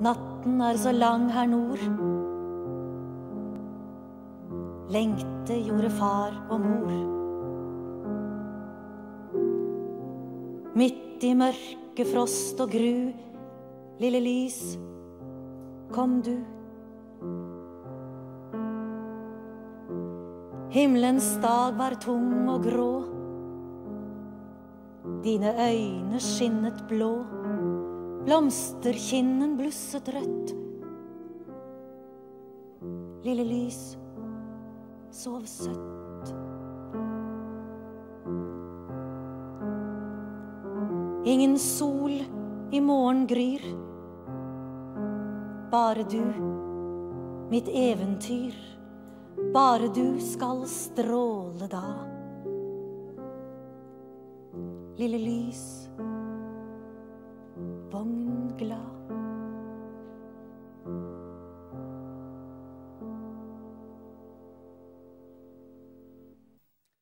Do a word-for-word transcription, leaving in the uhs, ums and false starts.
Natten er så lang her nord. Lengte gjorde far og mor. Midt i mørke, frost og gru, lille lys, kom du. Himmelens dag var tung og grå. Dine øyne skinnet blå. Blomsterkinnen blusset rødt. Lille lys, sov søtt. Ingen sol i morgen gryr. Bare du, mitt eventyr. Bare du skal stråle da. Lille lys, vogn glad.